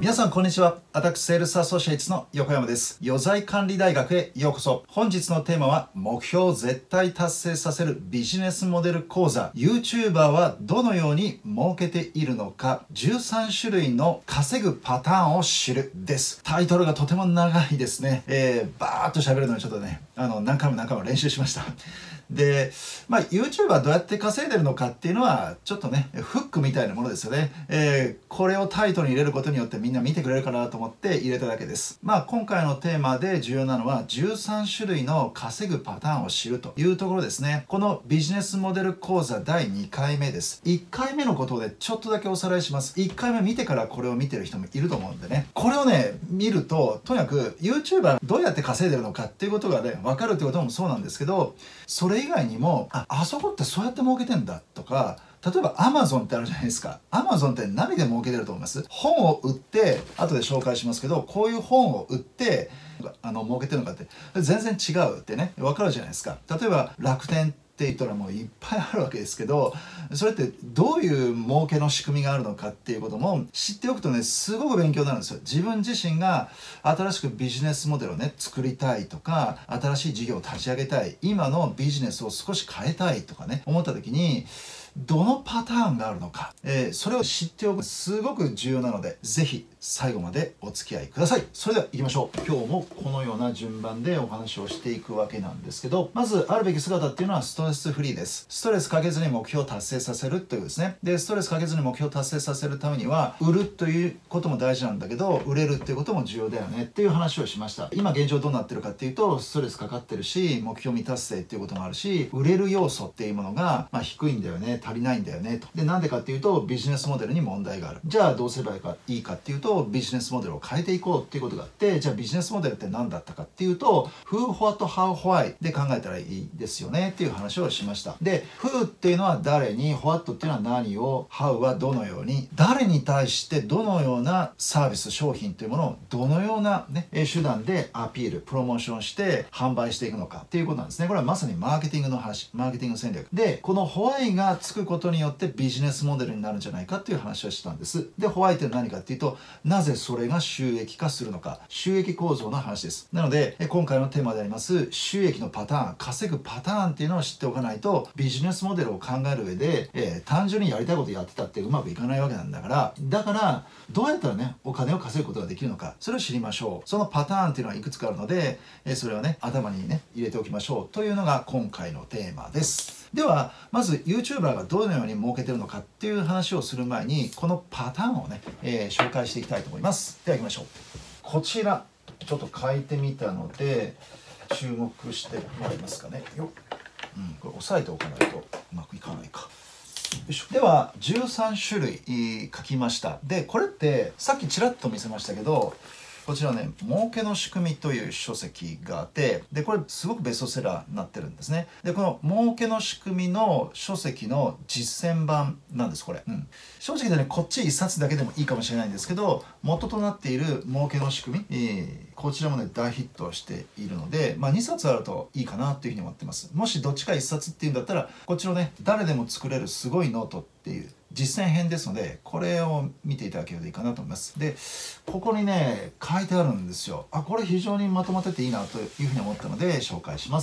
皆さんこんにちは。私セールスアソシエイツの横山です。余罪管理大学へようこそ。本日のテーマは目標を絶対達成させるビジネスモデル講座 YouTuber はどのように儲けているのか13種類の稼ぐパターンを知るです。タイトルがとても長いですね。バーっと喋るのにちょっとね何回も練習しました。で、YouTuber どうやって稼いでるのかっていうのはちょっとねフックみたいなものですよね。これをタイトルに入れることによってみんな見てくれるかなと思って入れただけです。今回のテーマで重要なのは13種類の稼ぐパターンを知るというところですね。このビジネスモデル講座第2回目です。1回目のことでちょっとだけおさらいします。1回目見てからこれを見てる人もいると思うんでね。これをね見るととにかく YouTuber どうやって稼いでるのかっていうことがね分かるってこともそうなんですけど、それ以外にもあそこってそうやって儲けてんだとか、例えば Amazon ってあるじゃないですか。Amazon って何で儲けてると思います？本を売って、後で紹介しますけど、こういう本を売って儲けてるのかって全然違うってね分かるじゃないですか。例えば楽天って言ったらもういっぱいあるわけですけど、それってどういう儲けの仕組みがあるのかっていうことも知っておくとねすごく勉強になるんですよ。自分自身が新しくビジネスモデルをね作りたいとか、新しい事業を立ち上げたい、今のビジネスを少し変えたいとかね思った時にどのパターンがあるのか、それを知っておくすごく重要なので、ぜひ最後までお付き合いください。それでは行きましょう。今日もこのような順番でお話をしていくわけなんですけど、まずあるべき姿っていうのはストレスフリーです。ストレスかけずに目標を達成させるというですね。でストレスかけずに目標を達成させるためには売るということも大事なんだけど、売れるっていうことも重要だよねっていう話をしました。今現状どうなってるかっていうと、ストレスかかってるし、目標未達成っていうこともあるし、売れる要素っていうものが低いんだよね、足りないんだよねと。でなんでかっていうとビジネスモデルに問題がある。じゃあどうすればいいかっていうと、ビジネスモデルを変えていこうっていうことがあって、じゃあビジネスモデルって何だったかっていうと Who, What, How, Why で考えたらいいですよねっていう話をしました。で Who っていうのは誰に、What っていうのは何を、How はどのように、誰に対してどのようなサービス商品というものをどのような、手段でアピールプロモーションして販売していくのかっていうことなんですね。これはまさにマーケティングの話、マーケティング戦略で、この Why がつくことによってビジネスモデルになるんじゃないかっていう話をしたんです。でホワイトって何かっていうと、なぜそれが収益化するのか、収益構造の話です。なので今回のテーマであります収益のパターン、稼ぐパターンっていうのを知っておかないと、ビジネスモデルを考える上で、単純にやりたいことやってたってうまくいかないわけなんだから、どうやったらねお金を稼ぐことができるのか、それを知りましょう。そのパターンっていうのはいくつかあるので、それをね頭にね入れておきましょうというのが今回のテーマです。ではまず YouTuber がどのように儲けてるのかっていう話をする前に、このパターンをね、紹介していきたいと思います。では行きましょう。こちらちょっと書いてみたので注目してもらえますかね。これ押さえておかないとうまくいかないか。では13種類書きました。でこれってさっきちらっと見せましたけど、こちらね儲けの仕組みという書籍があって、でこれすごくベストセラーになってるんですね。でこの儲けの仕組みの書籍の実践版なんですこれ。正直でねこっち1冊だけでもいいかもしれないんですけど、元となっている儲けの仕組み、こちらもね大ヒットしているので、2冊あるといいかなというふうに思ってます。もしどっちか1冊っていうんだったら、こっちのね誰でも作れるすごいノートっていう実践編ですので、これを見ていただけるといいかなと思います。でここにね書いてあるんですよ。これ非常にまとまってていいなというふうに思ったので紹介します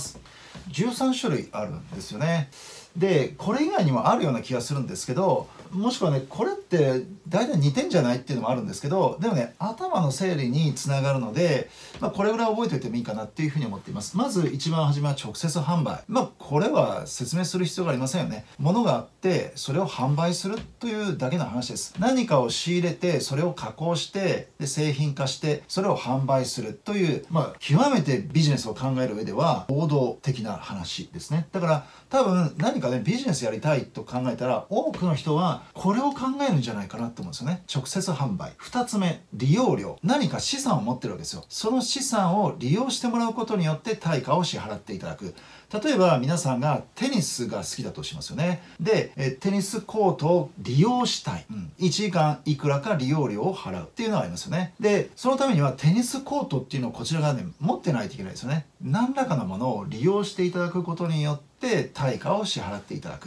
。13種類あるんですよね。でこれ以外にもあるような気がするんですけど、もしくはねこれって大体似てんじゃないっていうのもあるんですけど、でもね頭の整理につながるので、これぐらい覚えておいてもいいかなっていうふうに思っています。まず一番初めは直接販売。これは説明する必要がありませんよね。物があってそれを販売するというだけの話です。何かを仕入れてそれを加工してで製品化してそれを販売するという、極めてビジネスを考える上では王道的な話ですね。だから多分何かねビジネスやりたいと考えたら、多くの人はこれを考えるんじゃないかなと思うんですよね。直接販売。2つ目、利用料。何か資産を持ってるわけですよ。その資産を利用してもらうことによって対価を支払っていただく。例えば皆さんがテニスが好きだとしますよね。でテニスコートを利用したい、1時間いくらか利用料を払うっていうのがありますよね。でそのためにはテニスコートっていうのをこちらがね持ってないといけないですよね。何らかのものを利用していただくことによって対価を支払っていただく。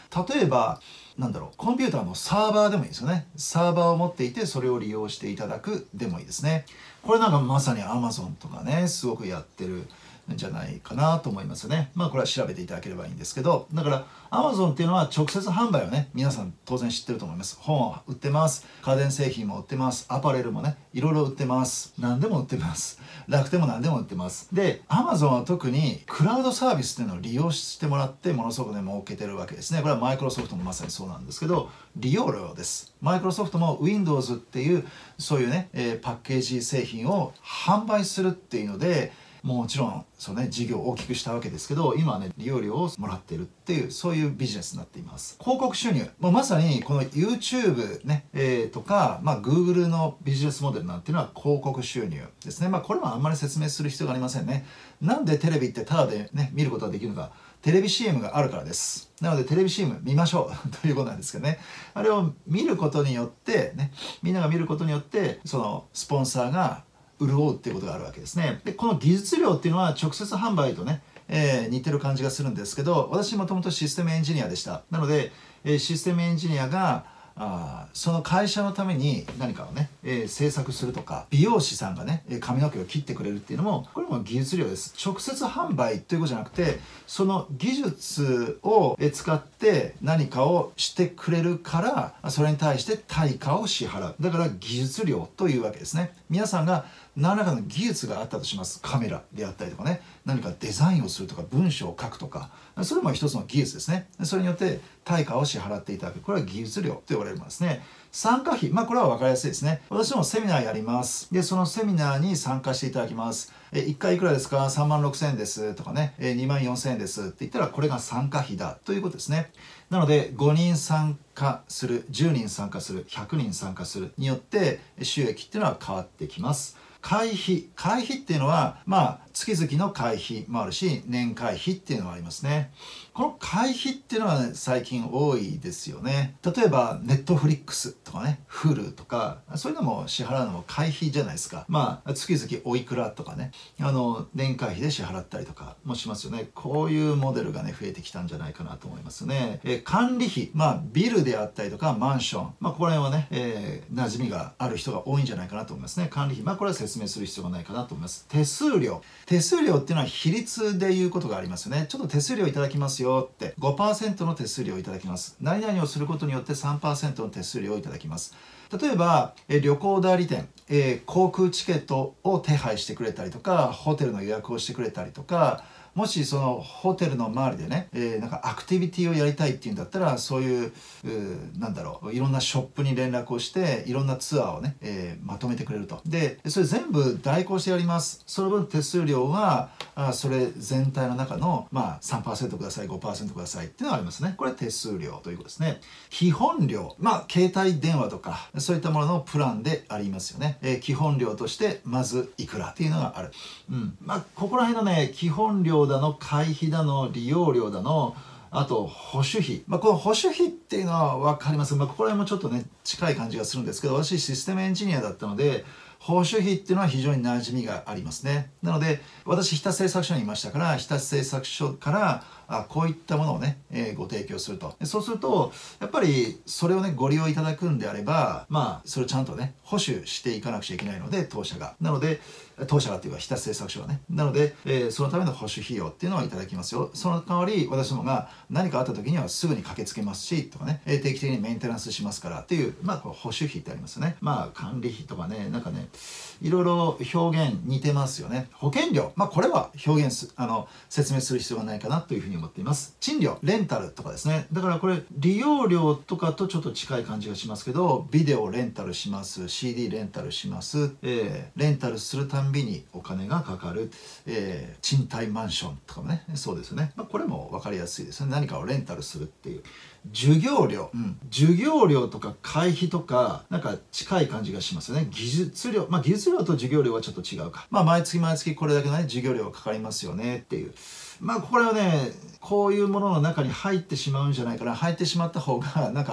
例えばコンピューターのサーバーでもいいですよね。サーバーを持っていてそれを利用していただくでもいいですね。これまさに Amazon とかね、すごくやってるんじゃないかなと思いますよね。これは調べていただければいいんですけど、だから Amazon っていうのは直接販売をね、皆さん当然知ってると思います。本を売ってます。家電製品も売ってます。アパレルもね、いろいろ売ってます。何でも売ってます。楽天も何でも売ってます。で、Amazon は特にクラウドサービスっていうのを利用してもらってものすごくね、儲けてるわけですね。これはマイクロソフトもまさにそうなんですけど、利用料です。マイクロソフトも Windows っていうそういうね、パッケージ製品を販売するっていうので、もちろんそうね、事業を大きくしたわけですけど、今はね、利用料をもらっているっていう、そういうビジネスになっています。広告収入、まさにこの YouTube ね、とか、Google のビジネスモデルなんていうのは広告収入ですね。これはあんまり説明する必要がありませんね。なんでテレビってタダでね、見ることができるのか。テレビ CM があるからです。なのでテレビ CM 見ましょうということなんですけどね。あれを見ることによってね、みんなが見ることによって、そのスポンサーが潤うっていうことがあるわけですね。で、この技術量っていうのは直接販売とね、似てる感じがするんですけど、私もともとシステムエンジニアでした。なので、システムエンジニアがその会社のために何かをね、制作するとか、美容師さんがね、髪の毛を切ってくれるっていうのも、これも技術量です。直接販売ということじゃなくて、その技術を使って何かをしてくれるから、それに対して対価を支払う。だから技術量というわけですね。皆さんが何らかの技術があったとします。カメラであったりとかね、何かデザインをするとか、文章を書くとか、それも一つの技術ですね。それによって対価を支払っていただく。これは技術料と言われるものですね。参加費、これは分かりやすいですね。私もセミナーやります。で、そのセミナーに参加していただきます。1回いくらですか ?3 万6千円ですとかね、2万4千円ですって言ったら、これが参加費だということですね。なので、5人参加する、10人参加する、100人参加するによって収益っていうのは変わってきます。会費っていうのは月々の会費もあるし、年会費っていうのがありますね。この会費っていうのは、ね、最近多いですよね。例えばネットフリックスとかね、Hulu とか、そういうのも支払うのも会費じゃないですか。月々おいくらとかね、年会費で支払ったりとかもしますよね。こういうモデルがね、増えてきたんじゃないかなと思いますね。管理費、ビルであったりとかマンション、ここら辺はね、馴染みがある人が多いんじゃないかなと思いますね。管理費、これは説明する必要がないかなと思います。手数料っていうのは比率でいうことがありますよね。ちょっと手数料いただきますよって、5% の手数料をいただきます。何々をすることによって 3% の手数料をいただきます。例えば旅行代理店、航空チケットを手配してくれたりとか、ホテルの予約をしてくれたりとか、もしそのホテルの周りでね、なんかアクティビティをやりたいっていうんだったら、そういういろんなショップに連絡をしていろんなツアーをね、まとめてくれると。でそれ全部代行してやります。その分手数料はそれ全体の中の3% ください 5% くださいっていうのがありますね。これ手数料ということですね。基本料、携帯電話とかそういったもののプランでありますよね。基本料としてまずいくらっていうのがある。ここら辺のね、基本料だの会費だの利用料だの、あと保守費、この保守費っていうのは分かります。ここら辺もちょっとね近い感じがするんですけど、私システムエンジニアだったので報酬費っていうのは非常に馴染みがありますね。なので私日立製作所にいましたから、日立製作所からこういったものをね、ご提供すると。そうするとやっぱりそれをねご利用いただくんであれば、それをちゃんとね保守していかなくちゃいけないので、当社がっていうか日立製作所がね、なので、そのための保守費用っていうのをいただきますよ。その代わり私どもが何かあった時にはすぐに駆けつけますしとかね、定期的にメンテナンスしますからっていう、こう保守費ってありますよね。管理費とかね、なんかねいろいろ表現似てますよね。保険料、これは表現説明する必要がないかなというふうに思っています。賃料、レンタルとかですね。だからこれ利用料とかとちょっと近い感じがしますけど、ビデオレンタルします、 CD レンタルします、レンタルするたんびにお金がかかる、賃貸マンションとかもね、そうですよね。これも分かりやすいですね。何かをレンタルするっていう。授業料、授業料とか会費とかなんか近い感じがしますよね。技術料、技術料と授業料はちょっと違うか。毎月これだけのね授業料がかかりますよねっていう。これはね、こういうものの中に入ってしまうんじゃないかな。入ってしまった方がなんか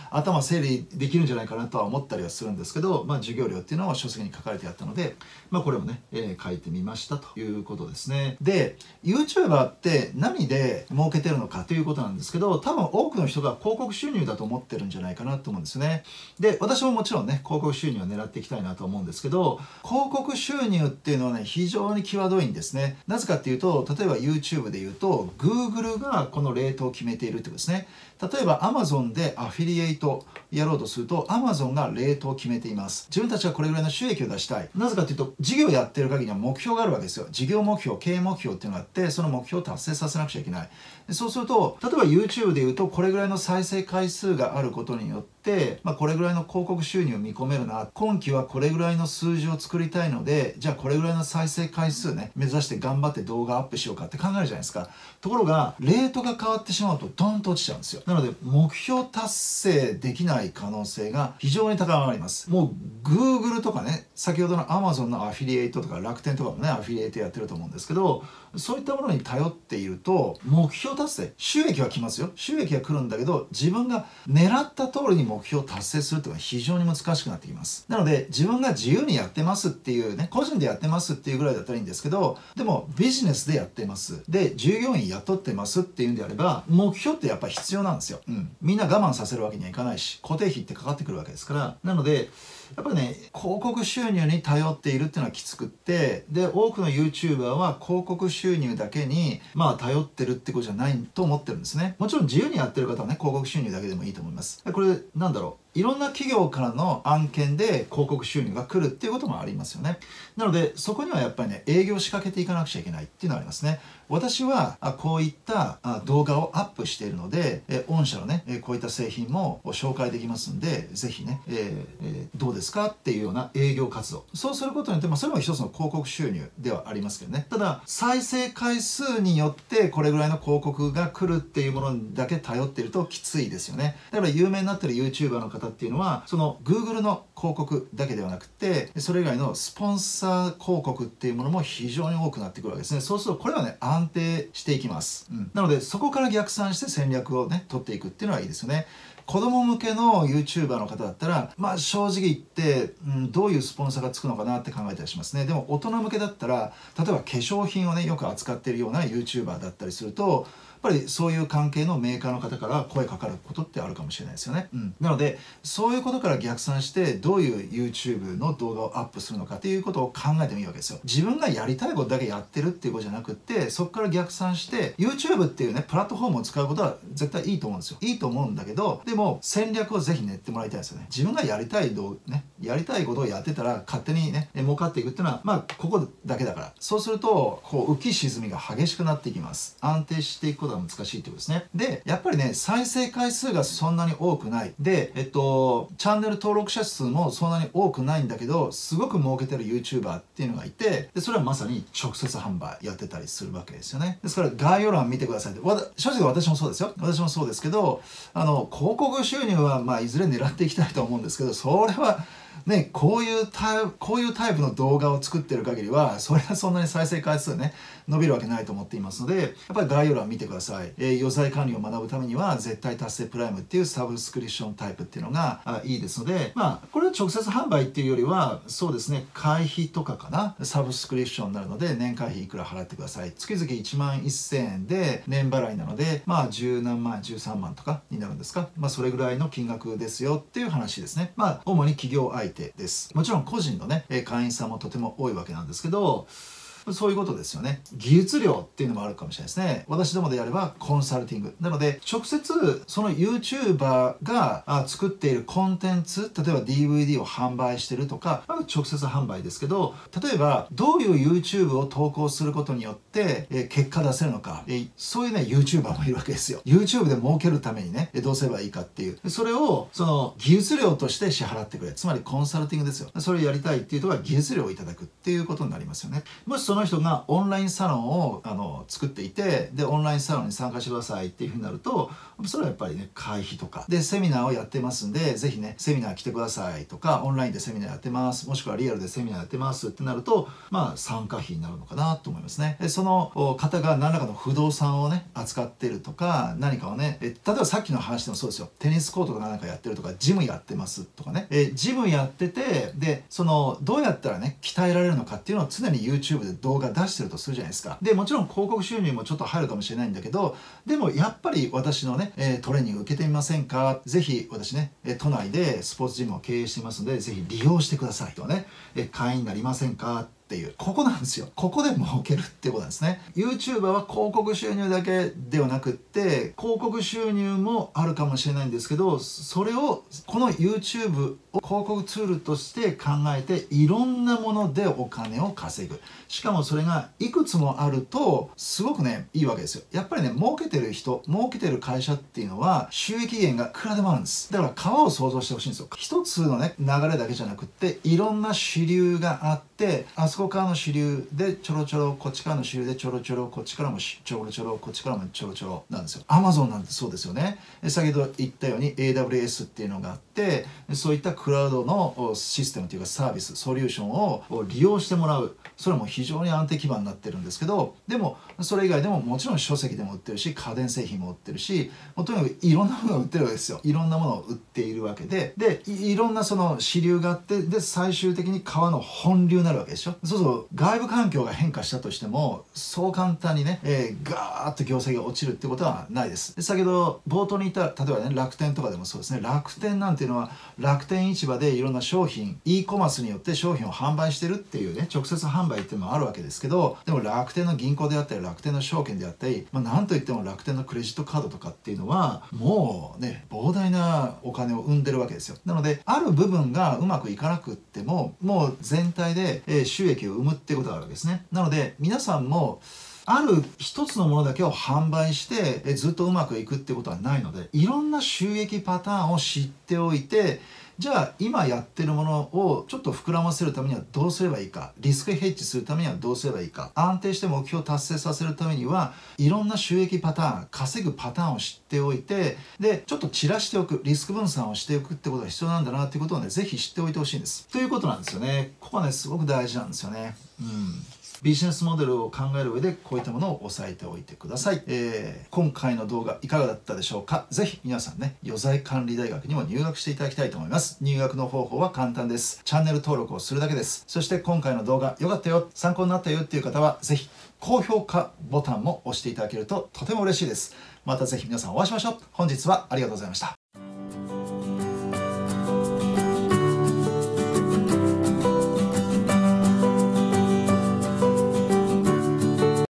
頭整理できるんじゃないかなとは思ったりはするんですけど、授業料っていうのは書籍に書かれてあったので、これをね、書いてみましたということですね。で、YouTuber って何で儲けてるのかということなんですけど、多分多くの人が広告収入だと思ってるんじゃないかなと思うんですよね。で、私ももちろんね、広告収入を狙っていきたいなと思うんですけど、広告収入っていうのはね、非常に際どいんですね。なぜかっていうと、例えば YouTube で言うと、Google がこのレートを決めているってことですね。例えば Amazon でアフィリエイトやろうとすると Amazon がレートを決めています。自分たちはこれぐらいの収益を出したい。なぜかというと、事業やってる限りは目標があるわけですよ。事業目標、経営目標っていうのがあって、その目標を達成させなくちゃいけない。そうすると、例えば YouTube で言うと、これぐらいの再生回数があることによって、これぐらいの広告収入を見込めるな。今期はこれぐらいの数字を作りたいので、じゃあこれぐらいの再生回数ね、目指して頑張って動画アップしようかって考えるじゃないですか。ところが、レートが変わってしまうと、ドンと落ちちゃうんですよ。なので、目標達成できない可能性が非常に高まります。もう Google とかね、先ほどの Amazon のアフィリエイトとか楽天とかもね、アフィリエイトやってると思うんですけど、そういったものに頼っていると、目標達成、収益は来ますよ。収益が来るんだけど、自分が狙った通りに目標を達成するというのは非常に難しくなってきます。なので、自分が自由にやってますっていうね、個人でやってますっていうぐらいだったらいいんですけど、でもビジネスでやってます。で、従業員雇ってますっていうんであれば、目標ってやっぱ必要なんですよ。みんな我慢させるわけにはいかないし、固定費ってかかってくるわけですから。なので、やっぱりね、広告収入に頼っているっていうのはきつくって、で、多くの YouTuber は広告収入だけに、頼ってるってことじゃないと思ってるんですね。もちろん自由にやってる方はね、広告収入だけでもいいと思います。これ、なんだろう。いろんな企業からの案件で広告収入が来るっていうこともありますよね。なので、そこにはやっぱりね、営業を仕掛けていかなくちゃいけないっていうのはありますね。私はこういった動画をアップしているので、御社のね、こういった製品も紹介できますんで、ぜひね、どうですかっていうような営業活動。そうすることによって、それも一つの広告収入ではありますけどね。ただ、再生回数によってこれぐらいの広告が来るっていうものにだけ頼っているときついですよね。だから有名になってる YouTuber の方っていうのは、その Google の広告だけではなくて、それ以外のスポンサー広告っていうものも非常に多くなってくるわけですね。そうすると、これはね、安定していきます。なので、そこから逆算して戦略をね、取っていくっていうのはいいですよね。子供向けの YouTuber の方だったら、正直言って、どういうスポンサーがつくのかなって考えたりしますね。でも大人向けだったら、例えば化粧品をね、よく扱っているような YouTuber だったりすると、やっぱりそういう関係のメーカーの方から声かかることってあるかもしれないですよね。なので、そういうことから逆算して、どういう YouTube の動画をアップするのかっていうことを考えてもいいわけですよ。自分がやりたいことだけやってるっていうことじゃなくって、そこから逆算して、YouTube っていうね、プラットフォームを使うことは絶対いいと思うんですよ。いいと思うんだけど、でも戦略をぜひ練ってもらいたいですよね。自分がやりたいことをやってたら、勝手にね、儲かっていくっていうのは、ここだけだから。そうすると、浮き沈みが激しくなっていきます。安定していくことが難しいってことですね。で、やっぱりね、再生回数がそんなに多くない。で、チャンネル登録者数もそんなに多くないんだけど、すごく儲けてる YouTuber っていうのがいて、で、それはまさに直接販売やってたりするわけですよね。ですから、概要欄見てくださいって。正直私もそうですよ。私もそうですけど、広告収入は、いずれ狙っていきたいと思うんですけど、それは、ね、こういうタイプの動画を作ってる限りは、それはそんなに再生回数ね、伸びるわけないと思っていますので、やっぱり概要欄見てください。余罪管理を学ぶためには、絶対達成プライムっていうサブスクリプションタイプっていうのがいいですので、これは直接販売っていうよりは、そうですね、会費とかかな、サブスクリプションになるので、年会費いくら払ってください。月々1万1000円で、年払いなので、10何万、13万とかになるんですか。それぐらいの金額ですよっていう話ですね。主に企業相手です。もちろん個人のね、会員さんもとても多いわけなんですけど、そういうことですよね。技術料っていうのもあるかもしれないですね。私どもでやればコンサルティング。なので、直接その YouTuber が作っているコンテンツ、例えば DVD を販売してるとか、直接販売ですけど、例えばどういう YouTube を投稿することによって結果出せるのか、そういうね、YouTuber もいるわけですよ。YouTube で儲けるためにね、どうすればいいかっていう。それをその技術料として支払ってくれ。つまりコンサルティングですよ。それをやりたいっていうとは技術料をいただくっていうことになりますよね。もしそのの人がオンラインサロンを作っていて、でオンラインサロンに参加してくださいっていうふうになると、それはやっぱりね会費とかでセミナーをやってますんで、ぜひねセミナー来てくださいとか、オンラインでセミナーやってます、もしくはリアルでセミナーやってますってなると、まあ参加費になるのかなと思いますね。でその方が何らかの不動産をね扱ってるとか、何かをね例えばさっきの話でもそうですよ。テニスコートとか何かやってるとか、ジムやってますとかね、ジムやってて、でどうやったらね鍛えられるのかっていうのを常に YouTube で動画出してるとするじゃないですか。でもちろん広告収入もちょっと入るかもしれないんだけど、でもやっぱり私のねトレーニング受けてみませんか、ぜひ私ね都内でスポーツジムを経営してますので、ぜひ利用してくださいとかね、会員になりませんかっていう、ここなんですよ。ここで儲けるっていうことなんですね。 YouTuber は広告収入だけではなくって、広告収入もあるかもしれないんですけど、それをこの YouTube を広告ツールとして考えて、いろんなものでお金を稼ぐ。しかもそれがいくつもあるとすごくねいいわけですよ。やっぱりね儲けてる人、儲けてる会社っていうのは収益源がいくらでもあるんです。だから川を想像してほしいんですよ。一つのね流れだけじゃなくって、いろんな支流があって、あそこからの支流でちょろちょろ、こっちからの支流でちょろちょろ、こっちからもちょろちょろ、こっちからもちょろちょろなんですよ。Amazon なんてそうですよね。先ほど言ったように AWS っていうのがあって、そういったクラウドのシステムというかサービス、ソリューションを利用してもらう、それも非常に安定基盤になってるんですけど、でもそれ以外でももちろん書籍でも売ってるし、家電製品も売ってるし、もうとにかくいろんなものを売ってるわけですよ。いろんなものを売っているわけで、いろんなその支流があって、で最終的に川の本流になるわけでしょ。そうそう、外部環境が変化したとしてもそう簡単にね、ガーッと業績が落ちるってことはないです。で先ほど冒頭に言った、例えばね楽天とかでもそうですね。楽天なんていうのは楽天市場でいろんな商品、e コマースによって商品を販売してるっていうね、直接販売っていうのもあるわけですけど、でも楽天の銀行であったり、楽天の証券であったり、なんといっても楽天のクレジットカードとかっていうのはもうね膨大なお金を生んでるわけですよ。なのである部分がうまくいかなくっても、もう全体で収益を生むっていうことがあるわけですね。なので皆さんもある一つのものだけを販売してずっとうまくいくってことはないので、いろんな収益パターンを知っておいて、じゃあ今やってるものをちょっと膨らませるためにはどうすればいいか、リスクヘッジするためにはどうすればいいか、安定して目標を達成させるためにはいろんな収益パターン、稼ぐパターンを知っておいて、でちょっと散らしておく、リスク分散をしておくってことが必要なんだなっていうことをね、ぜひ知っておいてほしいんです。ということなんですよね。ここはねすごく大事なんですよね。ビジネスモデルを考える上でこういったものを押さえておいてください。今回の動画いかがだったでしょうか。ぜひ皆さんね、余財管理大学にも入学していただきたいと思います。入学の方法は簡単です。チャンネル登録をするだけです。そして今回の動画良かったよ、参考になったよっていう方はぜひ高評価ボタンも押していただけるととても嬉しいです。またぜひ皆さんお会いしましょう。本日はありがとうございました。